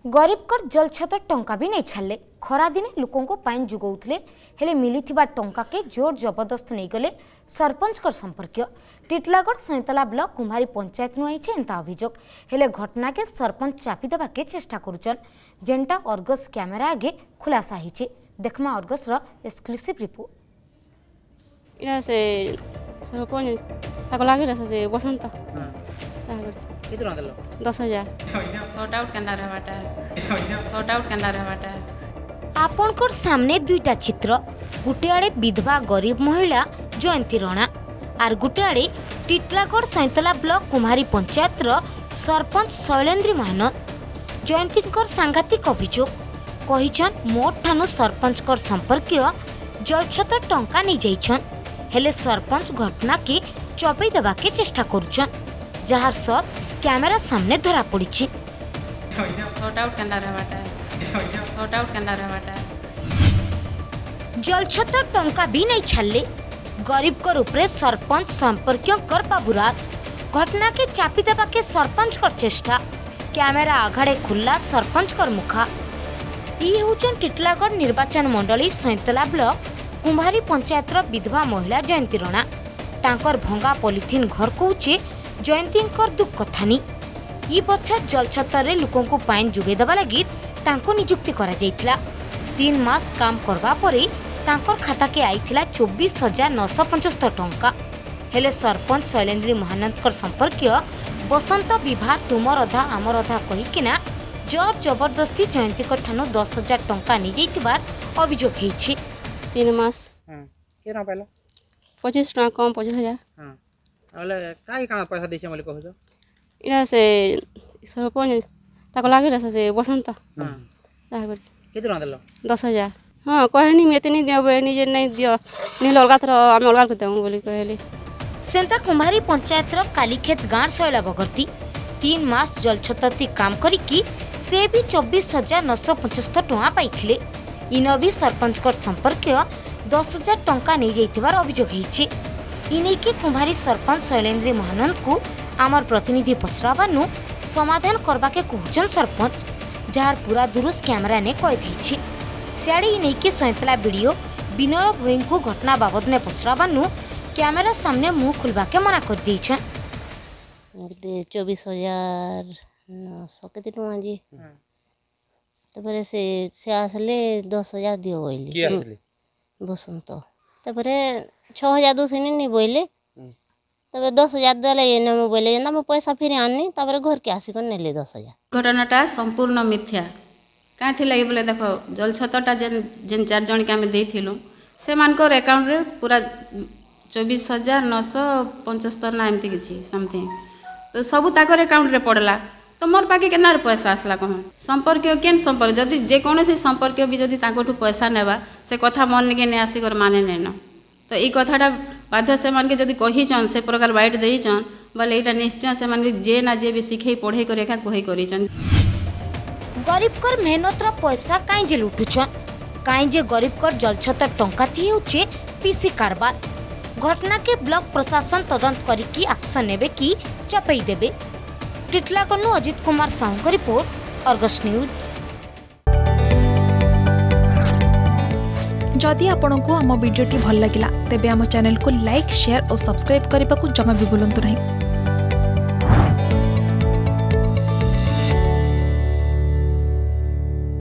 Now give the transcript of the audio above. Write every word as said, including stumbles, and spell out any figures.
गरीबकर जलछत टंका भी नहीं छाड़े खरा दिने लोकों पानी जुगौले हेले मिलिथिबा टंका के जोर जबरदस्त नहीं गले सरपंच कर संपर्क टिटलागढ़ सैंतला ब्लॉक कुम्हारी पंचायत नु आईचे एंता अभियोग हेले घटना के सरपंच चापी देबा के चेष्टा करुचन जेंटा अर्गस कैमेरा आगे खुलासा हिचे देखमा अर्गस रो एक्सक्लूसिव रिपोर्ट इरा से सरपंच ताको लागे रस से बसंत कितना देलो दस हजार सॉर्ट आउट करना रहबाटा सॉर्ट आउट करना रहबाटा आपनकर सामने दुईटा चित्र गुटे आड़े विधवा गरीब महिला जयंती राणा आर गुटे आड़े टिटलागढ़ सैंतला ब्लॉक कुम्हारी पंचायत रो सरपंच शैलेंद्र महानत जयंतीकर सांघातिक अभियोग कहिछन मोट ठानु सरपंचकर संपर्कीय जलछत टंका नहीं जाइछन हेले सरपंच घटना के चपई देबा के चेष्टा करुछन जहार सब कैमरा सामने धरा पड़ी सॉर्ट आउट करना रहबाटा सॉर्ट आउट करना रहबाटा जलछत टंका भी नहीं छाड़ले गरीब कर उपरे सरपंच संपर्कियों कर बाबूराज घटना के चापी देबा के सरपंच कर चेष्टा कैमेरा आघाड़े खुल्ला सरपंच कर मुखा ई होचन टिटलागढ़ निर्वाचन मंडली सैंतला ब्लॉक कुम्हारी पंचायत विधवा महिला जयंती राणा तांकर भंगा पॉलिथिन घर कौचे जयंतीकर दुख कथानी ई बछत जलछतर लोकों को पानी जुगे देवा लगी तांको नियुक्ति करा जायथिला तीन मास काम करबा परे तांकर खाता के आईथिला चौबीस हजार नौश पचहत्तर टंका हेले सरपंच शैलेंद्र महानंदकर संपर्कीय बसंत विभार तुमर अधा आमर अधा कहिकिना जोर जबरदस्ती जयंतीकर ठानु दस हजार टंका नहीं जाइतिबार अभियोग हेछि तीन मास हां केना पाइलो पच्चीस टका कम पच्चीस हजार हां अले काई काना पैसा दिछे मले कहजो इरा से सरपंच ताको लागे रस से बसंत हां ताको कितना देलो दस हजार हाँ कहनी मैं इतनी देबे निजे नहीं दियो नहीं अलगा थर आम अलगा कर देऊ बोली कहली सेंता कुम्हारी पंचायत रो कालीखेत गाँव शैला बगर्ती तीन मास जलछतती काम करिकी से भी चौबीस हजार नौश पचहत्तर टଙ୍କା पाइथिले इन भी सरपंच कर संपर्कीय दस हजार टंका नहीं जाइथिबार अभियोग हेछि इने के कुम्हारी सरपंच शैलेंद्र महानंद को आमर प्रतिनिधि पचराबानु समाधान करबा के कहउछन सरपंच जार पूरा दुरुस कैमरा ने कैद हेछि सियाड़े इने के सैंतला वीडियो विनय भोई को घटना बाबद में पचराबानु कैमरा सामने मुंह खुलबा के मना कर देछन चौबीस हजार सौ के टଙ୍କା जी तबरे से से आसले दस हजार दियो बोइले की आसले बसंत तबरे छह हजार दो से नहीं बोइले तबे दस हजार देले एने में बोइले ना मैं पैसा फिर आनी तबरे घर के आसी कर नेले दस हजार घटनाटा संपूर्ण मिथ्या काहे थिला बोले देखो जलछतटा जेन जेन चार जन के आमे देथिलु से मानकर अकाउंट रे पूरा चौबीस हजार नौश पचहत्तर ना एमती किछि समथिंग तो सब ताकर अकाउंट रे पड़ला तो मोर पाके केनार पैसा आसला कह संपर्क केन संपर्क जदि जे कोनोसी संपर्क भी जदि ताकोठु पैसा नेबा से कथा मन के ने आसी कर माने नेन तो ई कथाटा बाध्य से मान के जदि कहिचन से प्रकार बाइट देइचन बोले एटा निश्चय से मान के जे ना जे भी सिखै पढ़े करे एका कहि करिचन गरीब कर मेहनत रा पैसा काई जे लुटुछन काई जे गरीब कर जलछत टंका थी होचे पीसी कारबार घटना के ब्लॉक प्रशासन तदंत करिकी एक्शन नेबे की चपई देबे टिटलागढ़ अजित कुमार साहू का रिपोर्ट अर्गस न्यूज जदि आपंक आम भिडी भल लगा तेब आम चैनल को लाइक शेयर और सब्सक्राइब करने को जमा भी भूलु नहीं।